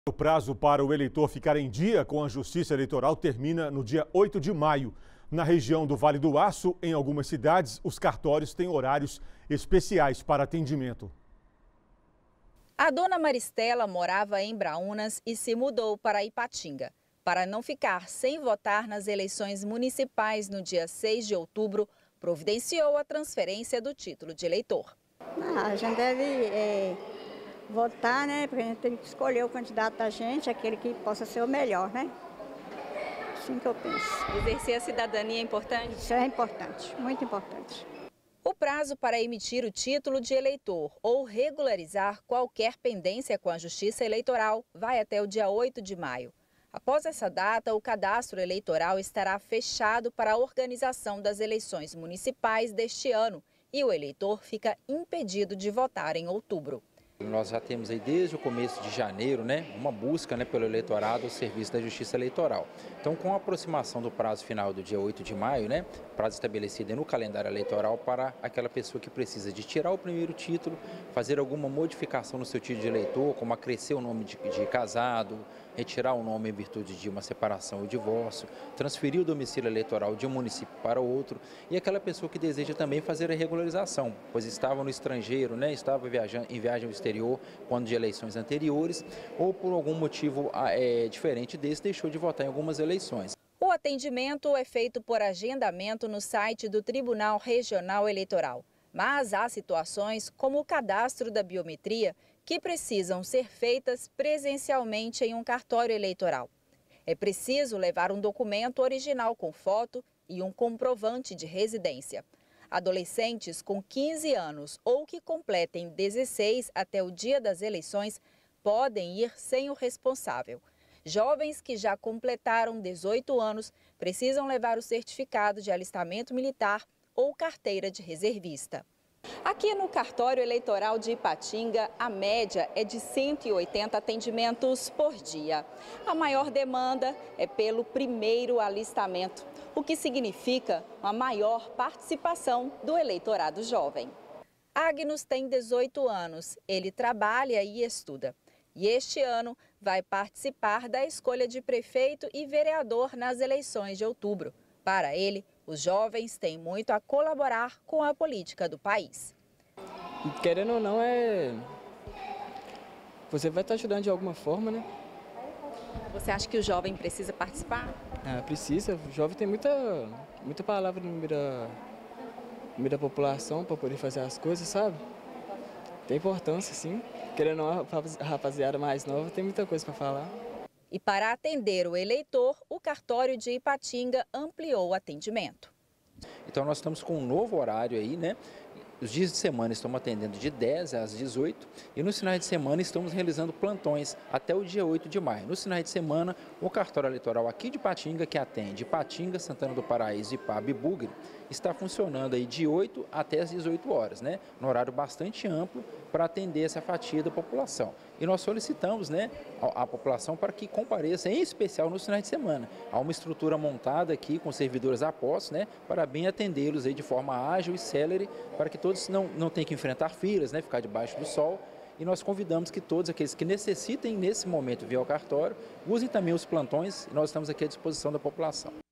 O prazo para o eleitor ficar em dia com a Justiça Eleitoral termina no dia 8 de maio. Na região do Vale do Aço, em algumas cidades, os cartórios têm horários especiais para atendimento. A dona Maristela morava em Braúnas e se mudou para Ipatinga. Para não ficar sem votar nas eleições municipais no dia 6 de outubro, providenciou a transferência do título de eleitor. A gente deve votar, né? Porque a gente tem que escolher o candidato da gente, aquele que possa ser o melhor, né? Assim que eu penso. Exercer a cidadania é importante? Isso é importante, muito importante. O prazo para emitir o título de eleitor ou regularizar qualquer pendência com a Justiça Eleitoral vai até o dia 8 de maio. Após essa data, o cadastro eleitoral estará fechado para a organização das eleições municipais deste ano e o eleitor fica impedido de votar em outubro. Nós já temos aí desde o começo de janeiro, uma busca pelo eleitorado ao serviço da Justiça Eleitoral. Então, com a aproximação do prazo final do dia 8 de maio, prazo estabelecido no calendário eleitoral para aquela pessoa que precisa de tirar o primeiro título, fazer alguma modificação no seu título de eleitor, como acrescer o nome de casado, retirar o nome em virtude de uma separação ou divórcio, transferir o domicílio eleitoral de um município para outro, e aquela pessoa que deseja também fazer a regularização, pois estava no estrangeiro, estava em viagem ao exterior quando de eleições anteriores, ou por algum motivo diferente desse deixou de votar em algumas eleições. O atendimento é feito por agendamento no site do Tribunal Regional Eleitoral. Mas há situações, como o cadastro da biometria, que precisam ser feitas presencialmente em um cartório eleitoral. É preciso levar um documento original com foto e um comprovante de residência. Adolescentes com 15 anos ou que completem 16 até o dia das eleições podem ir sem o responsável. Jovens que já completaram 18 anos precisam levar o certificado de alistamento militar ou carteira de reservista. Aqui no cartório eleitoral de Ipatinga, a média é de 180 atendimentos por dia. A maior demanda é pelo primeiro alistamento, o que significa uma maior participação do eleitorado jovem. Agnus tem 18 anos, ele trabalha e estuda. E este ano vai participar da escolha de prefeito e vereador nas eleições de outubro. Para ele, os jovens têm muito a colaborar com a política do país. Querendo ou não, você vai estar ajudando de alguma forma, né? Você acha que o jovem precisa participar? Precisa. O jovem tem muita palavra no meio da população para poder fazer as coisas, sabe? Tem importância, sim. Querendo ou não, a rapaziada mais nova tem muita coisa para falar. E para atender o eleitor, o cartório de Ipatinga ampliou o atendimento. Então nós estamos com um novo horário aí, Os dias de semana estamos atendendo de 10 às 18 e nos finais de semana estamos realizando plantões até o dia 8 de maio. Nos finais de semana, o cartório eleitoral aqui de Ipatinga, que atende Ipatinga, Santana do Paraíso, Ipaba e Bugre, está funcionando aí de 8 até as 18 horas, num horário bastante amplo para atender essa fatia da população. E nós solicitamos, a população para que compareça, em especial nos finais de semana. Há uma estrutura montada aqui com servidores a postos, para bem atendê-los aí de forma ágil e célere, para que todos não tenham que enfrentar filas, ficar debaixo do sol. E nós convidamos que todos aqueles que necessitem, nesse momento, vir ao cartório, usem também os plantões, e nós estamos aqui à disposição da população.